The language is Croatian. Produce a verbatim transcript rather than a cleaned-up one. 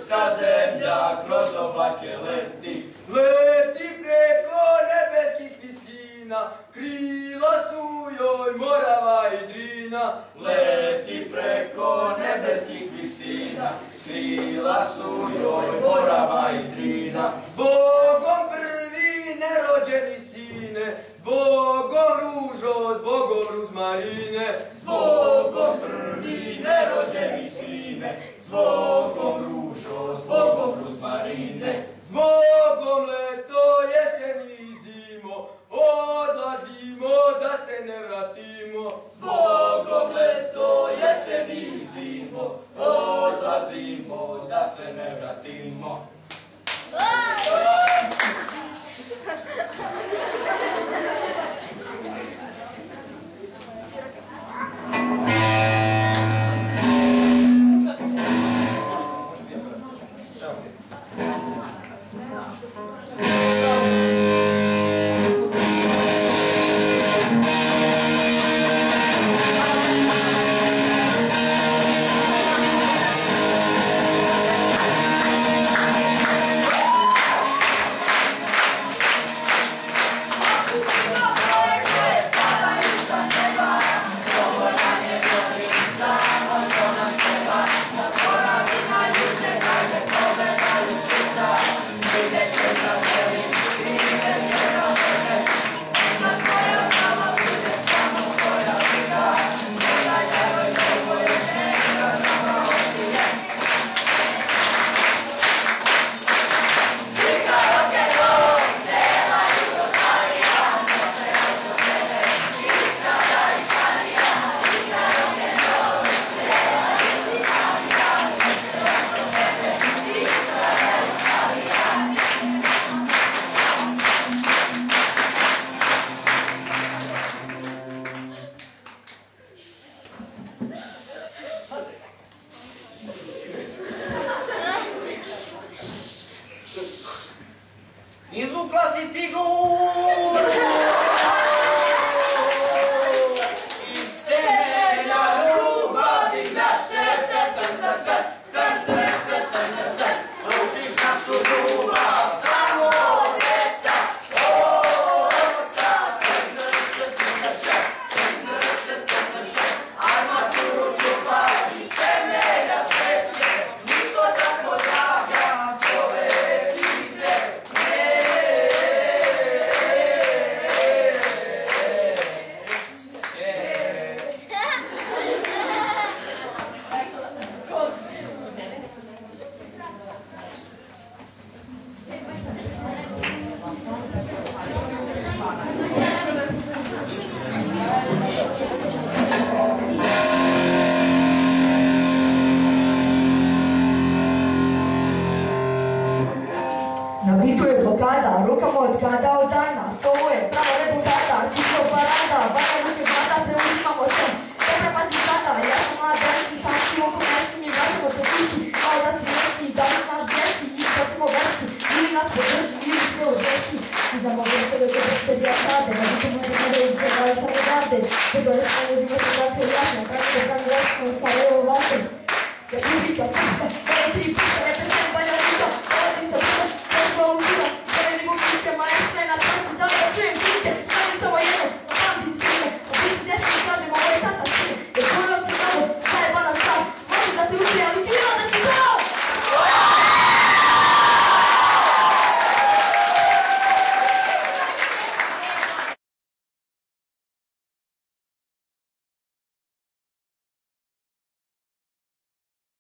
ruska zemlja kroz oblake leti. Leti preko nebeskih visina, krila su joj Morava i Drina. Leti preko nebeskih visina, krila su joj Morava i Drina. Zbogom prvi nerođeni sine, zbogom ružo, zbogom ruzmarine. Zbogom prvi nerođeni sine, zbogom ružo, zbogom ruzmarine. Zbogom leto, jesen i zimo, odlazimo da se ne vratimo. Zbogom leto, jesen i zimo, odlazimo da se ne vratimo. Izvukla si ciglu iz temelja ljubavi naše, rušiš našu ljubav, samo djeca ostati. Ajma kuću paži iz temelja sveće, niko tako draga čovek ide. Na bitu je blokada, rukama od kada od dana, ovo je prava rebutata, kišo parada, vada ruke vlada, preuzimamo sve, sve pazi sada, ja sam mlad desi, sači oko mesi, mi vraćamo se kući, kao da si nesi, da li znaš desi, i što smo vesi, ili nas podrži, ili sve u desi, i da mogu da tebe dobro se bija sade, da biti možda kada im se dali sa redate, tego je samo ljudima se dakle jasno, kako da pravi jasno, sa evo vate, ja ljubita srce, kada ti piše